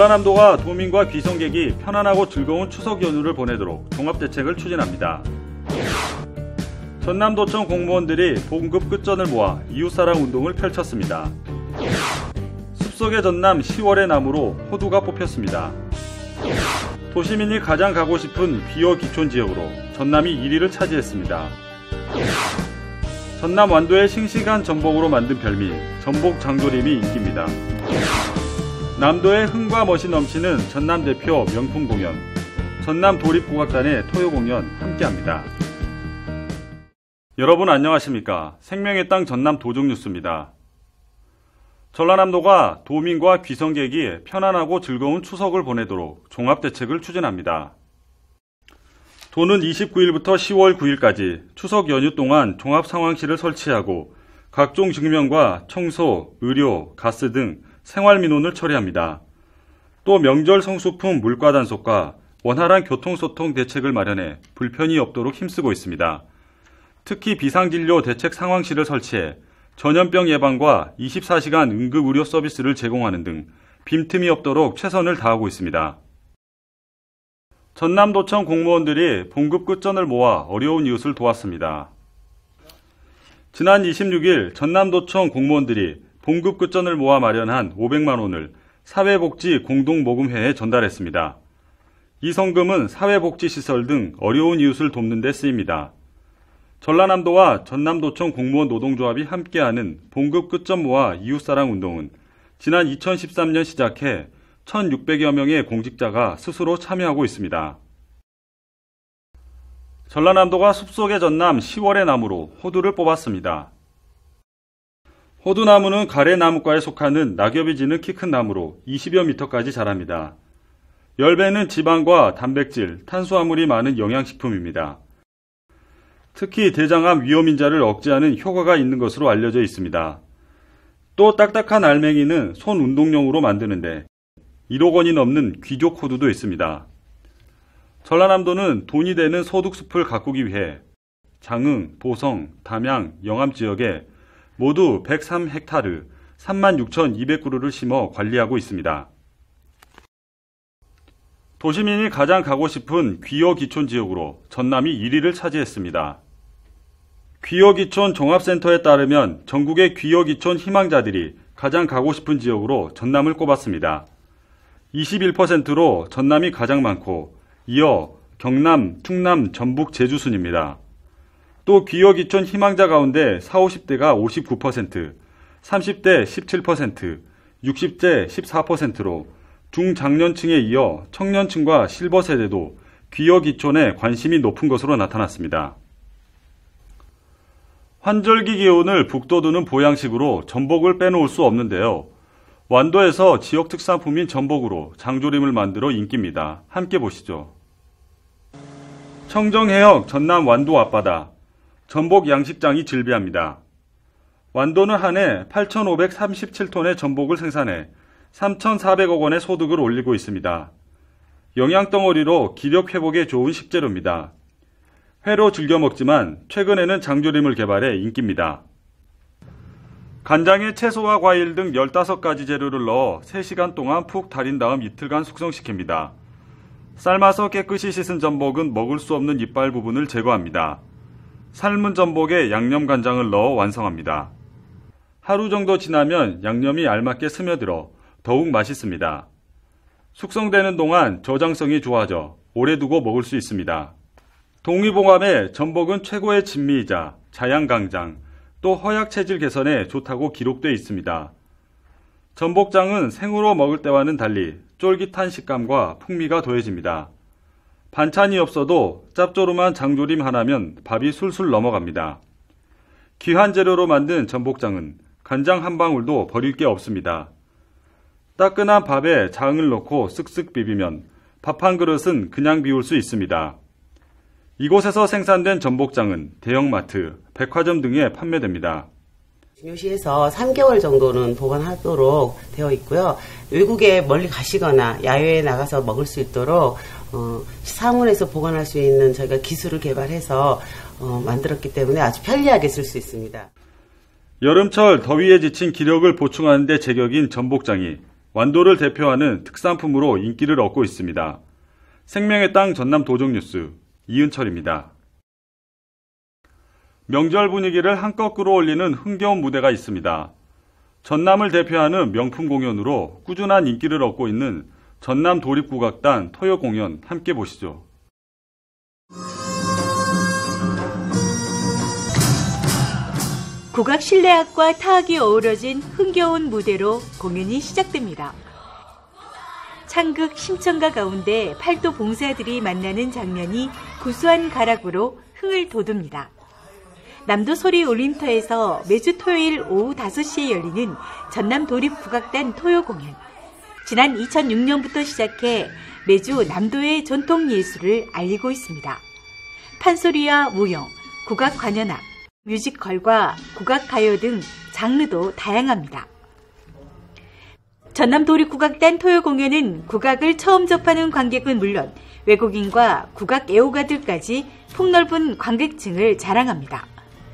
전라남도가 도민과 귀성객이 편안하고 즐거운 추석 연휴를 보내도록 종합대책을 추진합니다. 전남도청 공무원들이 봉급 끝전을 모아 이웃사랑 운동을 펼쳤습니다. 숲속의 전남 10월의 나무로 호두가 뽑혔습니다. 도시민이 가장 가고 싶은 귀여 기촌 지역으로 전남이 1위를 차지했습니다. 전남 완도의 싱싱한 전복으로 만든 별미 전복 장조림이 인기입니다. 남도의 흥과 멋이 넘치는 전남 대표 명품 공연 전남 도립국악단의 토요 공연 함께합니다. 여러분 안녕하십니까? 생명의 땅 전남 도정뉴스입니다. 전라남도가 도민과 귀성객이 편안하고 즐거운 추석을 보내도록 종합대책을 추진합니다. 도는 29일부터 10월 9일까지 추석 연휴 동안 종합상황실을 설치하고 각종 증명과 청소, 의료, 가스 등 생활민원을 처리합니다. 또 명절 성수품 물가 단속과 원활한 교통소통 대책을 마련해 불편이 없도록 힘쓰고 있습니다. 특히 비상진료 대책 상황실을 설치해 전염병 예방과 24시간 응급의료 서비스를 제공하는 등 빈틈이 없도록 최선을 다하고 있습니다. 전남도청 공무원들이 봉급 끝전을 모아 어려운 이웃을 도왔습니다. 지난 26일 전남도청 공무원들이 봉급 끝전을 모아 마련한 500만 원을 사회복지 공동모금회에 전달했습니다. 이 성금은 사회복지시설 등 어려운 이웃을 돕는 데 쓰입니다. 전라남도와 전남도청 공무원 노동조합이 함께하는 봉급 끝전 모아 이웃사랑 운동은 지난 2013년 시작해 1,600여 명의 공직자가 스스로 참여하고 있습니다. 전라남도가 숲속의 전남 10월의 나무로 호두를 뽑았습니다. 호두나무는 가래나무과에 속하는 낙엽이 지는 키 큰 나무로 20여 미터까지 자랍니다. 열매는 지방과 단백질, 탄수화물이 많은 영양식품입니다. 특히 대장암 위험인자를 억제하는 효과가 있는 것으로 알려져 있습니다. 또 딱딱한 알맹이는 손 운동용으로 만드는데 1억 원이 넘는 귀족 호두도 있습니다. 전라남도는 돈이 되는 소득숲을 가꾸기 위해 장흥, 보성, 담양, 영암 지역에 모두 103헥타르 36,200그루를 심어 관리하고 있습니다. 도시민이 가장 가고 싶은 귀여 기촌 지역으로 전남이 1위를 차지했습니다. 귀여 기촌 종합센터에 따르면 전국의 귀여 기촌 희망자들이 가장 가고 싶은 지역으로 전남을 꼽았습니다. 21%로 전남이 가장 많고 이어 경남, 충남, 전북, 제주 순입니다. 또 귀여 기촌 희망자 가운데 40, 50대가 59%, 30대 17%, 60대 14%로 중장년층에 이어 청년층과 실버 세대도 귀여 기촌에 관심이 높은 것으로 나타났습니다. 환절기 기운을 북돋우는 보양식으로 전복을 빼놓을 수 없는데요. 완도에서 지역 특산품인 전복으로 장조림을 만들어 인기입니다. 함께 보시죠. 청정해역 전남 완도 앞바다 전복 양식장이 즐비합니다. 완도는 한 해 8,537톤의 전복을 생산해 3,400억 원의 소득을 올리고 있습니다. 영양덩어리로 기력 회복에 좋은 식재료입니다. 회로 즐겨 먹지만 최근에는 장조림을 개발해 인기입니다. 간장에 채소와 과일 등 15가지 재료를 넣어 3시간 동안 푹 달인 다음 이틀간 숙성시킵니다. 삶아서 깨끗이 씻은 전복은 먹을 수 없는 이빨 부분을 제거합니다. 삶은 전복에 양념 간장을 넣어 완성합니다. 하루 정도 지나면 양념이 알맞게 스며들어 더욱 맛있습니다. 숙성되는 동안 저장성이 좋아져 오래 두고 먹을 수 있습니다. 동의보감에 전복은 최고의 진미이자 자양강장, 또 허약 체질 개선에 좋다고 기록되어 있습니다. 전복장은 생으로 먹을 때와는 달리 쫄깃한 식감과 풍미가 더해집니다. 반찬이 없어도 짭조름한 장조림 하나면 밥이 술술 넘어갑니다. 귀한 재료로 만든 전복장은 간장 한 방울도 버릴 게 없습니다. 따끈한 밥에 장을 넣고 쓱쓱 비비면 밥 한 그릇은 그냥 비울 수 있습니다. 이곳에서 생산된 전복장은 대형마트, 백화점 등에 판매됩니다. 중요시에서 3개월 정도는 보관하도록 되어 있고요. 외국에 멀리 가시거나 야외에 나가서 먹을 수 있도록 상온에서 보관할 수 있는 저희가 기술을 개발해서 만들었기 때문에 아주 편리하게 쓸 수 있습니다. 여름철 더위에 지친 기력을 보충하는 데 제격인 전복장이 완도를 대표하는 특산품으로 인기를 얻고 있습니다. 생명의 땅 전남 도종뉴스 이은철입니다. 명절 분위기를 한껏 끌어올리는 흥겨운 무대가 있습니다. 전남을 대표하는 명품 공연으로 꾸준한 인기를 얻고 있는 전남 도립국악단 토요 공연 함께 보시죠. 국악 실내악과 타악이 어우러진 흥겨운 무대로 공연이 시작됩니다. 창극 심청가 가운데 팔도 봉사들이 만나는 장면이 구수한 가락으로 흥을 돋웁니다. 남도 소리 울림터에서 매주 토요일 오후 5시에 열리는 전남 도립국악단 토요 공연. 지난 2006년부터 시작해 매주 남도의 전통 예술을 알리고 있습니다. 판소리와 무용, 국악 관현악, 뮤지컬과 국악 가요 등 장르도 다양합니다. 전남 도립국악단 토요 공연은 국악을 처음 접하는 관객은 물론 외국인과 국악 애호가들까지 폭넓은 관객층을 자랑합니다.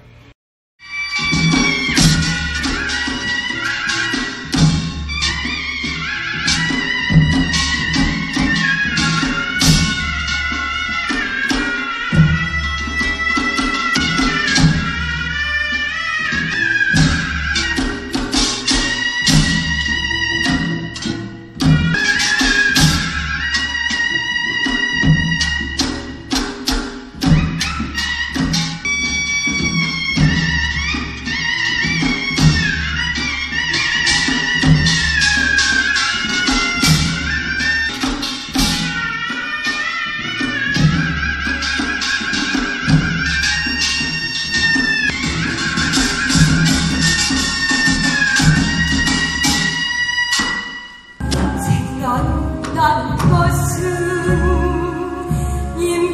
생각난 것은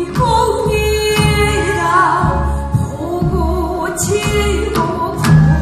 임공이라 보고 지고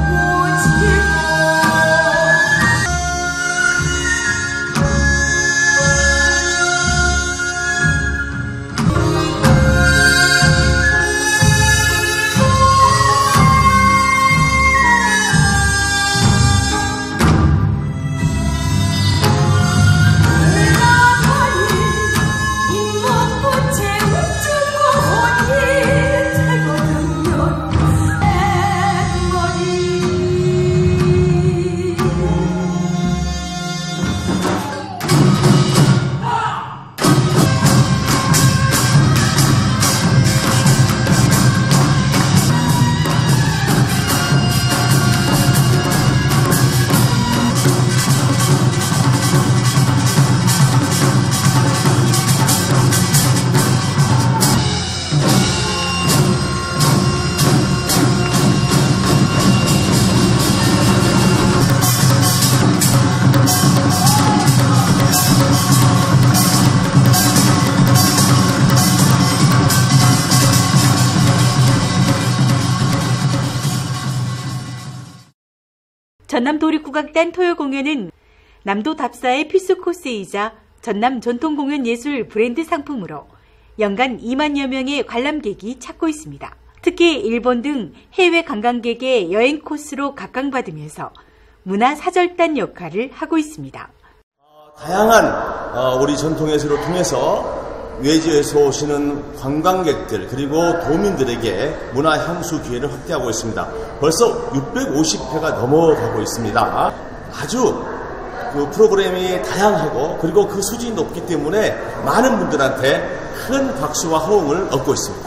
전남 도립국악단 토요 공연은 남도 답사의 필수 코스이자 전남 전통공연 예술 브랜드 상품으로 연간 2만여 명의 관람객이 찾고 있습니다. 특히 일본 등 해외 관광객의 여행 코스로 각광받으면서 문화사절단 역할을 하고 있습니다. 다양한 우리 전통예술을 통해서 외지에서 오시는 관광객들 그리고 도민들에게 문화향수 기회를 확대하고 있습니다. 벌써 650회가 넘어가고 있습니다. 아주 그 프로그램이 다양하고 그리고 그 수준이 높기 때문에 많은 분들한테 큰 박수와 호응을 얻고 있습니다.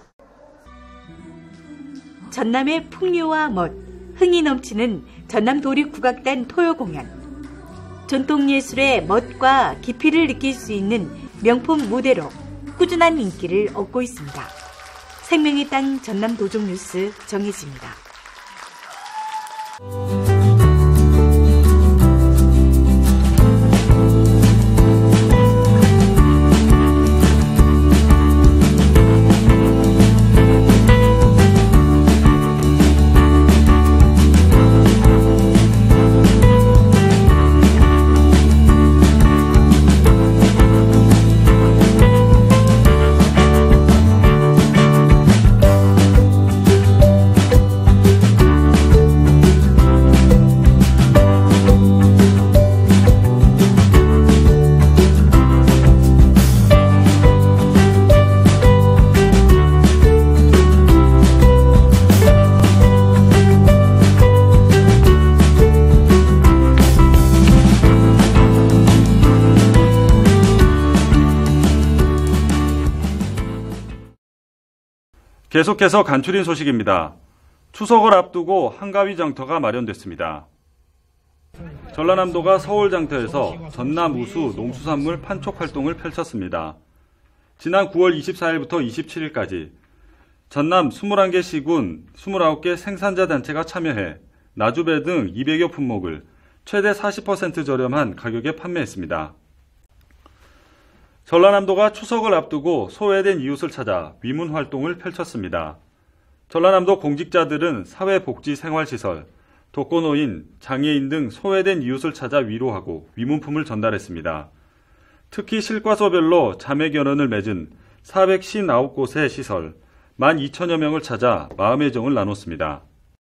전남의 풍류와 멋, 흥이 넘치는 전남 도립국악단 토요 공연. 전통예술의 멋과 깊이를 느낄 수 있는 명품 무대로 꾸준한 인기를 얻고 있습니다. 생명의 땅 전남 도종뉴스 정혜지입니다. 계속해서 간추린 소식입니다. 추석을 앞두고 한가위 장터가 마련됐습니다. 전라남도가 서울 장터에서 전남 우수 농수산물 판촉 활동을 펼쳤습니다. 지난 9월 24일부터 27일까지 전남 21개 시군 29개 생산자 단체가 참여해 나주배 등 200여 품목을 최대 40% 저렴한 가격에 판매했습니다. 전라남도가 추석을 앞두고 소외된 이웃을 찾아 위문 활동을 펼쳤습니다. 전라남도 공직자들은 사회복지생활시설, 독거노인, 장애인 등 소외된 이웃을 찾아 위로하고 위문품을 전달했습니다. 특히 실과소별로 자매결연을 맺은 459곳의 시설, 12,000여 명을 찾아 마음의 정을 나눴습니다.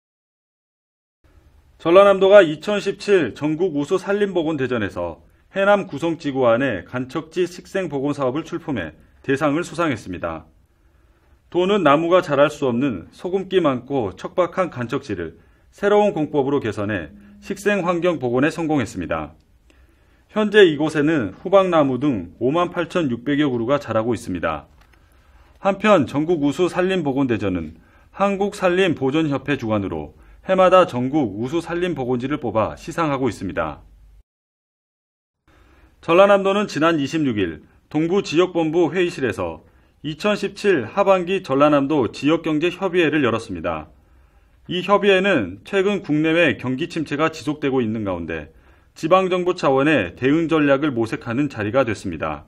전라남도가 2017 전국 우수 산림보건대전에서 해남 구성지구 안에 간척지 식생보건 사업을 출품해 대상을 수상했습니다. 도는 나무가 자랄 수 없는 소금기 많고 척박한 간척지를 새로운 공법으로 개선해 식생환경 복원에 성공했습니다. 현재 이곳에는 후박나무 등 58,600여 그루가 자라고 있습니다. 한편 전국 우수 산림보건대전은 한국산림보존협회 주관으로 해마다 전국 우수 산림보건지를 뽑아 시상하고 있습니다. 전라남도는 지난 26일 동부지역본부 회의실에서 2017 하반기 전라남도 지역경제협의회를 열었습니다. 이 협의회는 최근 국내외 경기 침체가 지속되고 있는 가운데 지방정부 차원의 대응 전략을 모색하는 자리가 됐습니다.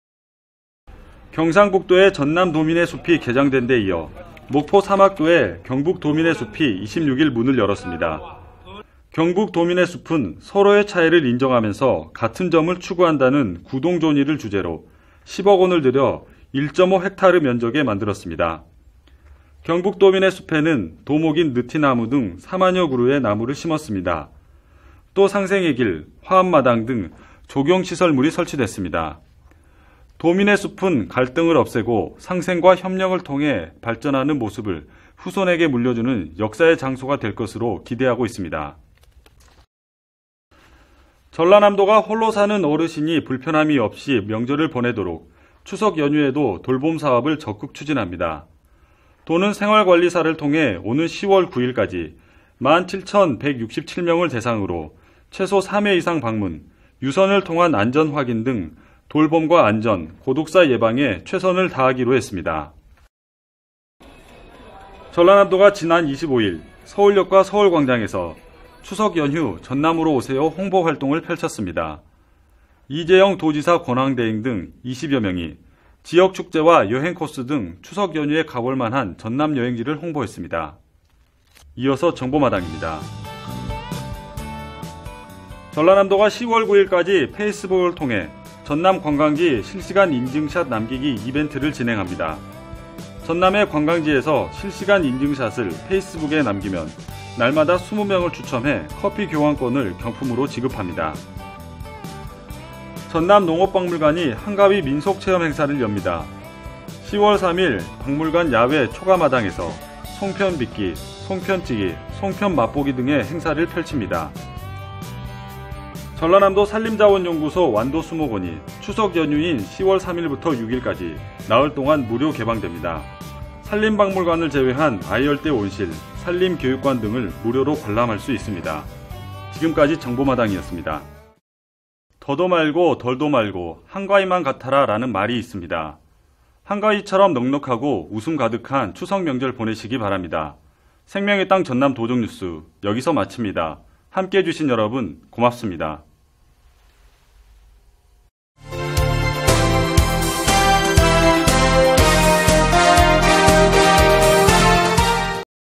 경상북도의 전남도민의 숲이 개장된 데 이어 목포 사막도의 경북도민의 숲이 26일 문을 열었습니다. 경북도민의 숲은 서로의 차이를 인정하면서 같은 점을 추구한다는 구동존의를 주제로 10억 원을 들여 1.5헥타르 면적에 만들었습니다. 경북도민의 숲에는 도목인 느티나무 등 4만여 그루의 나무를 심었습니다. 또 상생의 길, 화합마당 등 조경시설물이 설치됐습니다. 도민의 숲은 갈등을 없애고 상생과 협력을 통해 발전하는 모습을 후손에게 물려주는 역사의 장소가 될 것으로 기대하고 있습니다. 전라남도가 홀로 사는 어르신이 불편함이 없이 명절을 보내도록 추석 연휴에도 돌봄 사업을 적극 추진합니다. 도는 생활관리사를 통해 오는 10월 9일까지 17,167명을 대상으로 최소 3회 이상 방문, 유선을 통한 안전 확인 등 돌봄과 안전, 고독사 예방에 최선을 다하기로 했습니다. 전라남도가 지난 25일 서울역과 서울광장에서 추석 연휴 전남으로 오세요 홍보 활동을 펼쳤습니다. 이재영 도지사 권황대행 등 20여 명이 지역 축제와 여행 코스 등 추석 연휴에 가볼 만한 전남 여행지를 홍보했습니다. 이어서 정보마당입니다. 전라남도가 10월 9일까지 페이스북을 통해 전남 관광지 실시간 인증샷 남기기 이벤트를 진행합니다. 전남의 관광지에서 실시간 인증샷을 페이스북에 남기면 날마다 20명을 추첨해 커피 교환권을 경품으로 지급합니다. 전남 농업박물관이 한가위 민속체험 행사를 엽니다. 10월 3일 박물관 야외 초가마당에서 송편빚기, 송편찌기, 송편 맛보기 등의 행사를 펼칩니다. 전라남도 산림자원연구소 완도수목원이 추석 연휴인 10월 3일부터 6일까지 나흘 동안 무료 개방됩니다. 산림박물관을 제외한 아이열대 온실, 산림교육관 등을 무료로 관람할 수 있습니다. 지금까지 정보마당이었습니다. 더도 말고 덜도 말고 한가위만 같아라 라는 말이 있습니다. 한가위처럼 넉넉하고 웃음 가득한 추석 명절 보내시기 바랍니다. 생명의 땅 전남 도정뉴스 여기서 마칩니다. 함께해 주신 여러분 고맙습니다.